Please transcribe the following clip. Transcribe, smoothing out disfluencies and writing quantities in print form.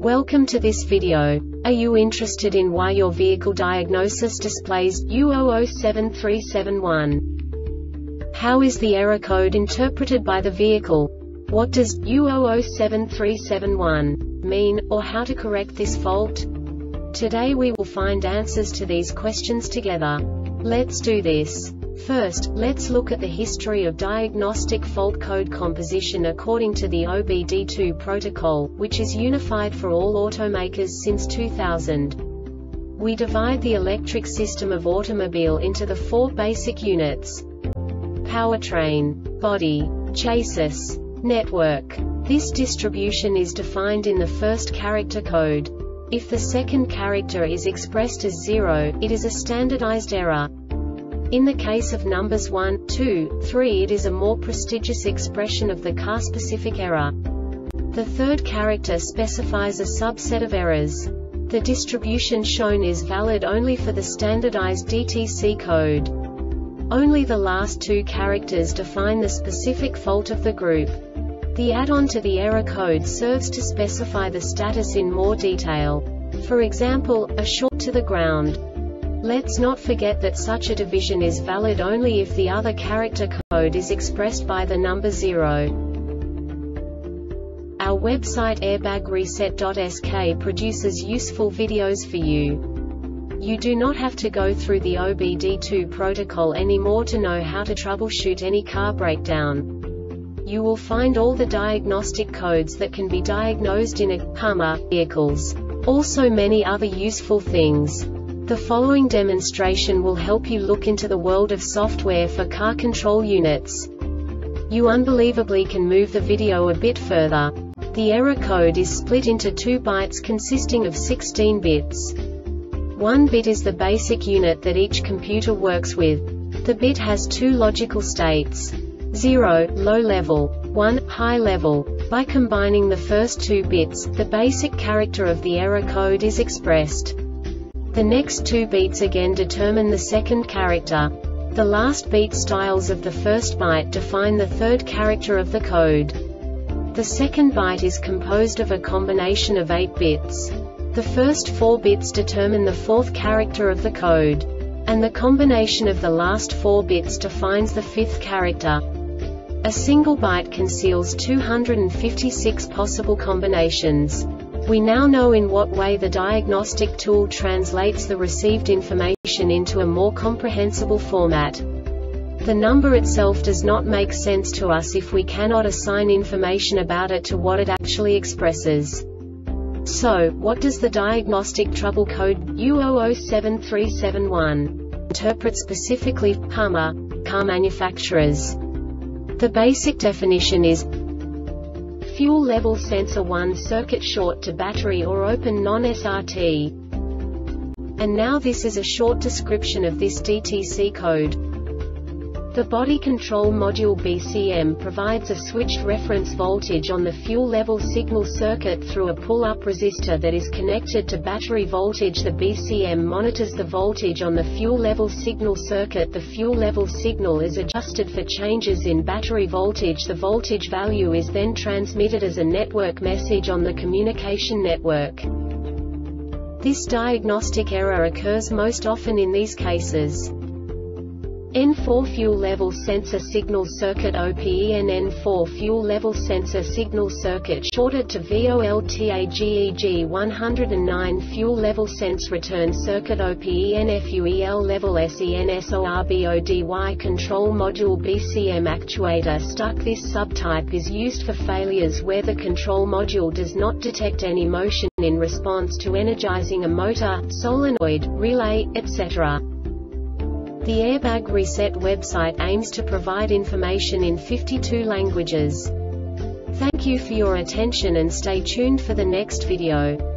Welcome to this video. Are you interested in why your vehicle diagnosis displays U007371? How is the error code interpreted by the vehicle? What does U007371 mean, or how to correct this fault? Today we will find answers to these questions together. Let's do this. First, let's look at the history of diagnostic fault code composition according to the OBD2 protocol, which is unified for all automakers since 2000. We divide the electric system of automobile into the four basic units: powertrain, body, chassis, network. This distribution is defined in the first character code. If the second character is expressed as 0, it is a standardized error. In the case of numbers 1, 2, 3, it is a more prestigious expression of the car-specific error. The third character specifies a subset of errors. The distribution shown is valid only for the standardized DTC code. Only the last two characters define the specific fault of the group. The add-on to the error code serves to specify the status in more detail. For example, a short to the ground. Let's not forget that such a division is valid only if the other character code is expressed by the number 0. Our website airbagreset.sk produces useful videos for you. You do not have to go through the OBD2 protocol anymore to know how to troubleshoot any car breakdown. You will find all the diagnostic codes that can be diagnosed in a Hummer vehicles. Also many other useful things. The following demonstration will help you look into the world of software for car control units. You unbelievably can move the video a bit further. The error code is split into 2 bytes consisting of 16 bits. 1 bit is the basic unit that each computer works with. The bit has 2 logical states: 0, low level, 1, high level. By combining the first 2 bits, the basic character of the error code is expressed. The next 2 beats again determine the second character. The last beat styles of the first byte define the third character of the code. The second byte is composed of a combination of 8 bits. The first 4 bits determine the fourth character of the code. And the combination of the last 4 bits defines the fifth character. A single byte conceals 256 possible combinations. We now know in what way the diagnostic tool translates the received information into a more comprehensible format. The number itself does not make sense to us if we cannot assign information about it to what it actually expresses. So, what does the diagnostic trouble code U007371 interpret specifically for Hummer car manufacturers? The basic definition is fuel level sensor 1 circuit short to battery or open non-SRT. And now this is a short description of this DTC code. The body control module BCM provides a switched reference voltage on the fuel level signal circuit through a pull-up resistor that is connected to battery voltage. The BCM monitors the voltage on the fuel level signal circuit. The fuel level signal is adjusted for changes in battery voltage. The voltage value is then transmitted as a network message on the communication network. This diagnostic error occurs most often in these cases: N4 fuel level sensor signal circuit OPEN. N4 fuel level sensor signal circuit shorted to VOLTAGEG 109 fuel level sense return circuit OPEN. FUEL level SENSORBODY control module BCM actuator stuck. This subtype is used for failures where the control module does not detect any motion in response to energizing a motor, solenoid, relay, etc. The Airbag Reset website aims to provide information in 52 languages. Thank you for your attention and stay tuned for the next video.